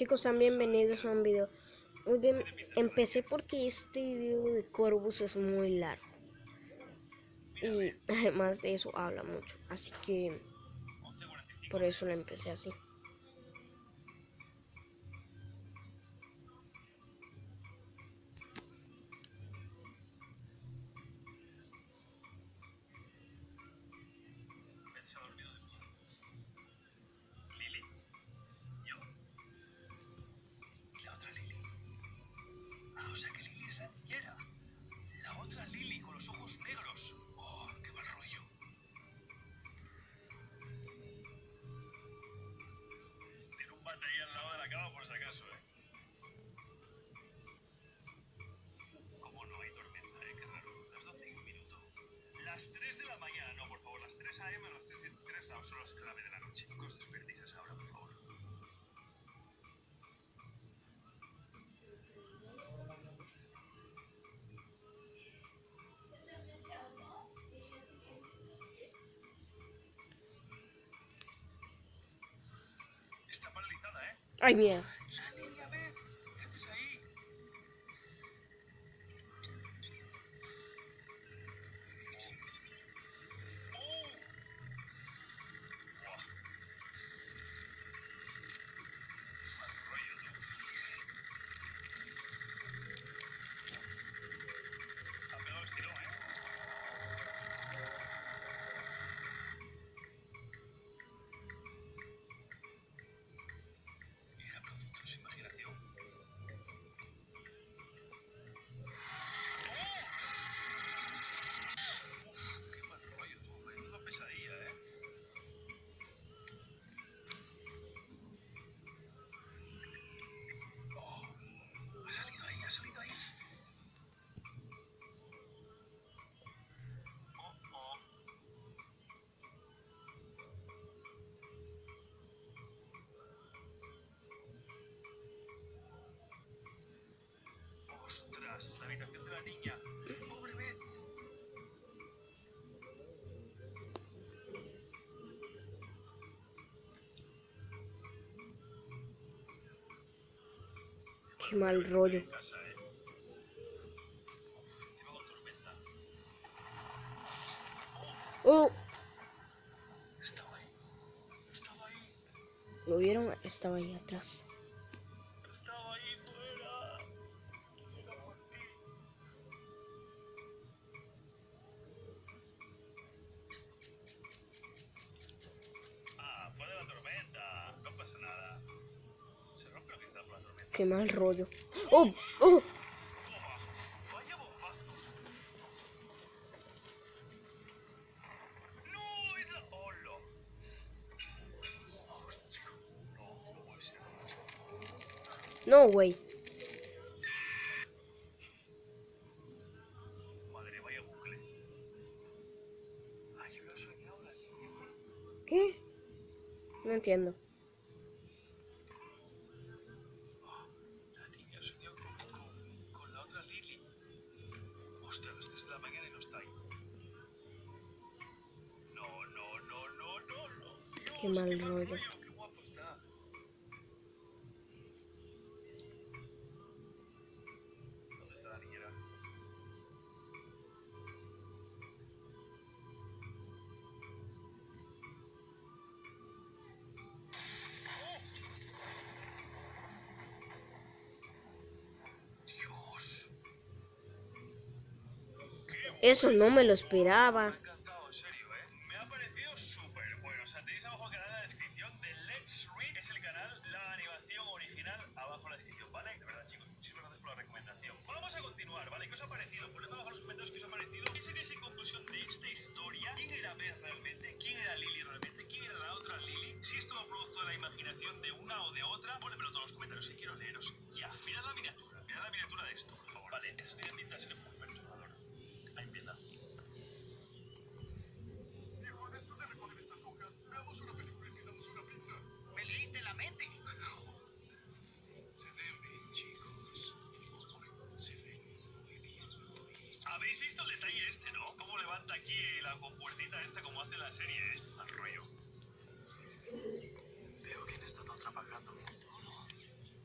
Chicos, sean bienvenidos a un video. Muy bien, empecé porque este video de Corvus es muy largo. Y además de eso habla mucho. Así que por eso lo empecé así. O sea que Lily es la niñera. La otra Lily con los ojos negros. Oh, qué mal rollo. Tiene un bate ahí al lado de la cama por si acaso, ¿Cómo no hay tormenta, Qué raro. Las 12 y un minuto. Las 3 de la mañana, no, por favor. Las 3 AM, las 3 son las clave de la noche. No os despertéis a esa hora, por favor. Está paralizada, Ay, mierda. La niña, ve. ¿Qué haces ahí? Era producto de su imaginación. Qué mal rollo, tú. Menuda pesadilla, Ha salido ahí, ha salido ahí. ¡Ostras! La habitación de la niña. ¡Pobre Beth! Qué mal rollo. En casa, Encima con tormenta. Oh, Estaba ahí. Estaba ahí. ¿lo vieron? Estaba ahí atrás. Estaba ahí fuera. Era por ti. Ah, fue de la tormenta. No pasa nada. Se rompe el cristal por la tormenta. Qué mal rollo. Oh, oh. Toma. Vaya bombazo. No, esa... ¡Hola! Hostia. No, no puede ser. No, güey. Madre, vaya bucle. Ay, yo lo he soñado la niña. ¿Qué? No entiendo. La niña soñó con la otra Lily. Ostras, las 3 de la mañana y no está ahí. No, no, no, no, no, no. Dios, Qué mal rollo. Qué guapo está. ¿Dónde está la niñera? Dios. Eso no me lo esperaba. Me ha encantado, en serio, Me ha parecido súper bueno. O sea, tenéis abajo el canal en la descripción de Let's Read. Es el canal, la animación original, abajo en la descripción, ¿vale? De verdad, chicos, muchísimas gracias por la recomendación. Vamos a continuar, ¿vale? ¿Qué os ha parecido? Ponedme abajo en los comentarios qué os ha parecido. ¿Qué sería en conclusión de esta historia? ¿Quién era Beth realmente? ¿Quién era Lily realmente? ¿Quién era la otra Lily? Si es todo producto de la imaginación de una o de otra, ponedmelo en todos los comentarios que quiero leeros. Ya, mirad la miniatura de esto, por favor. Vale, eso tiene pinta de ser muy perturbador. Ahí empieza. Hijo, después de recoger estas hojas, veamos una película y pidamos una pizza. Me leíste la mente. Se ven bien, chicos. Se ven muy bien. ¿Habéis visto el detalle este, no? Cómo levanta aquí la compuertita esta como hace la serie, Al rollo. Veo que han estado trabajando.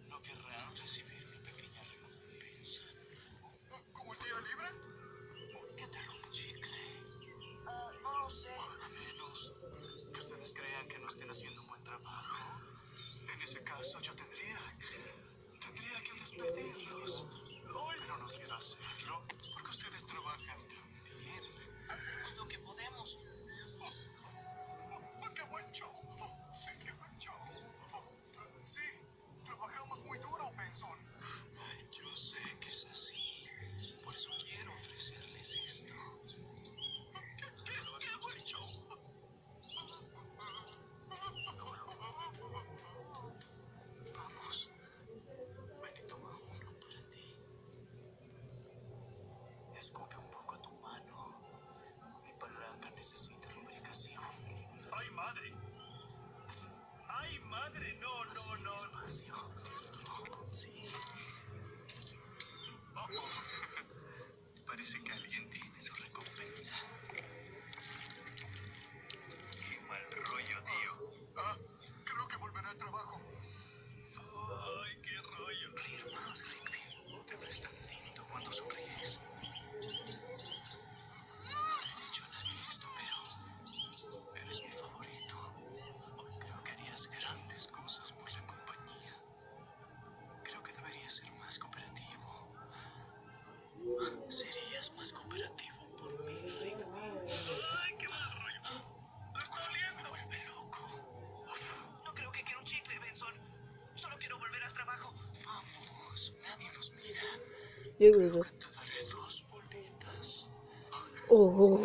¿Qué es eso? Te daré 2 bolitas. Oh.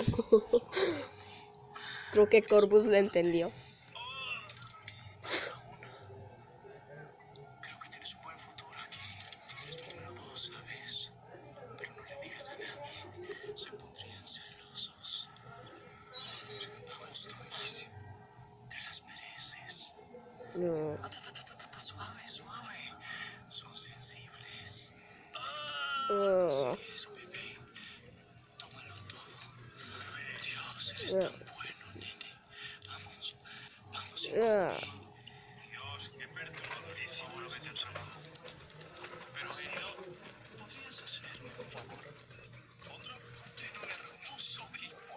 Creo que Corvus lo entendió. Creo que tienes un buen futuro aquí. Es número 2, ¿sabes? Pero no le digas a nadie. Se pondrían celosos. Vamos, Tomás. Te las mereces. No. Suave, suave. Son sensibles. Ah, Es bebé. Tómalo todo. Dios, eres ah, tan bueno, nene. Vamos, vamos. ah. Dios, qué perturbadísimo lo que te trabajo. Pero ha sido... ¿Podrías hacerme un favor? ¿Otro? Ten un hermoso hijo.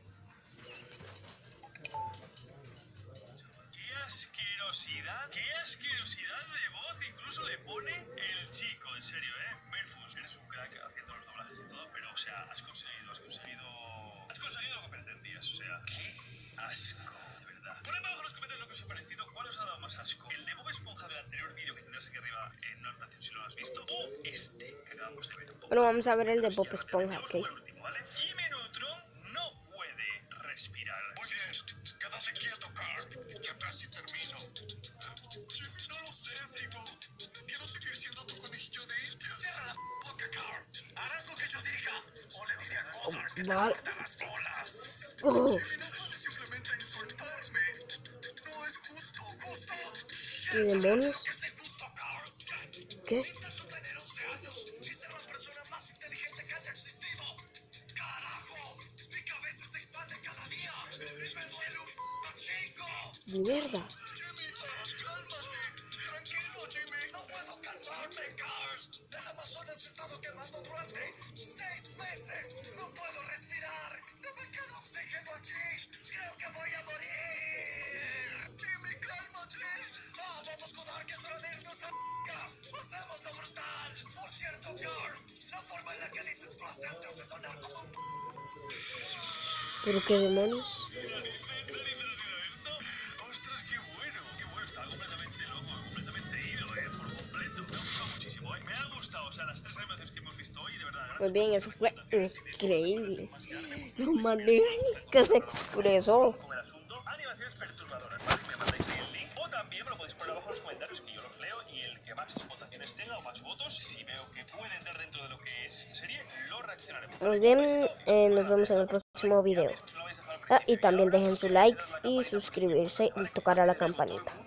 ¡Qué asquerosidad! ¡Qué asquerosidad de voz! Incluso le pone el chico, en serio, ¿eh? Merfus, eres un crack haciendo los doblajes y todo, pero, o sea, has conseguido lo que pretendías, o sea, qué asco, de verdad. Ponedme abajo en los comentarios lo que os ha parecido, cuál os ha dado más asco. El de Bob Esponja del anterior vídeo que tendrás aquí arriba en una anotación si lo has visto, o este que acabamos de ver. Bueno, vamos a ver el de Bob Esponja, Vamos ok. con el último, ¿vale? Jimmy Neutron no puede respirar. Muy bien, quédate quieto, Carl. Ya casi termino. Jimmy, no lo sé, digo. Quiero seguir siendo tu conejillo de India. Cierra la boca, Carl. Harás lo que yo diga. O le diré a Goddard que te Vale. corta las bolas. Oh. Jimmy, no puedes simplemente insultarme. No es justo, justo. ¿Qué demonios? Que sea justo, Carl. ¿Qué? Intento tener 11 años y ser la persona más inteligente que haya existido. ¡Carajo! Mi cabeza se expande cada día y me duele un chingo. De verdad. Jimmy, cálmate. Tranquilo, Jimmy. No puedo calmarme, Karst. El Amazonas se ha estado quemando durante 6 meses. No puedo respirar. No me queda oxígeno aquí. Creo que voy a morir. Jimmy, cálmate. Vamos, Goddard, que es hora de irnos a pasemos lo brutal. Por cierto, Carl, la forma en la que dices tu acento hace sonar como... ¿Pero qué demonios? ¡Ostras, qué bueno! ¡Qué bueno! Estaba completamente loco, completamente ido, por completo. Me ha gustado muchísimo, Me ha gustado, o sea, las 3 animaciones que hemos visto hoy, de verdad. Muy bien, eso fue increíble. La manera en que se expresó. Con el asunto, animaciones perturbadoras, ¿vale? Me mandáis ahí el link, o también me lo podéis poner abajo en los comentarios, que yo los leo, y el que más votaciones tenga o más votos, si veo que puede entrar dentro de lo que es esta serie, lo reaccionaremos. Muy bien, nos vemos en el próximo video. Ah, y también dejen su likes y suscribirse y tocar a la campanita.